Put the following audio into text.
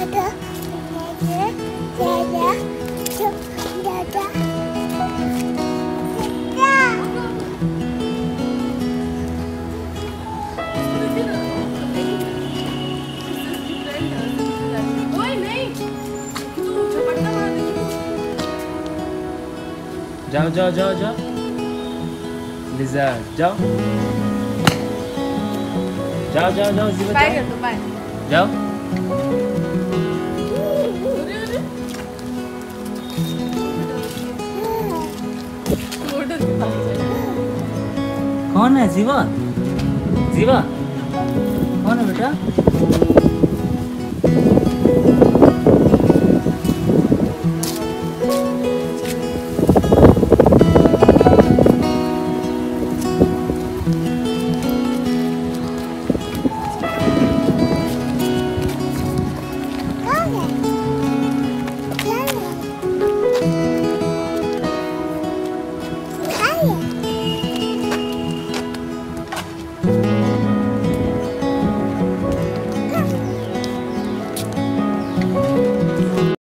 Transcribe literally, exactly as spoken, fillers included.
जाओ जाओ जाओ जाओ लिजा जाओ जाओ जाओ जाओ जीवा बाय कर दो बाय जाओ कौन है जीवा जीवा कौन है बेटा